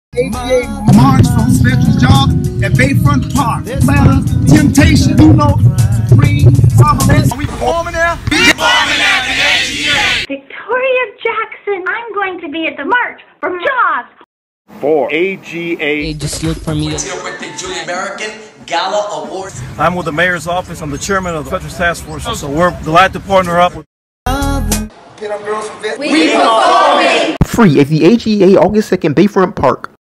AGA March from Veterans Job at Bayfront Park. Atlanta, Temptation, Supreme, Are we performing there? We performing at the AGA! Victoria Jackson, I'm going to be at the March from Jaws. For AGA. Hey, just look for me. It's here with the Julie American Gala Award. I'm with the mayor's office. I'm the chairman of the Veterans Task Force, so we're delighted to partner up with. Get up, girls from We performing! Free at the AGA August 2nd, Bayfront Park.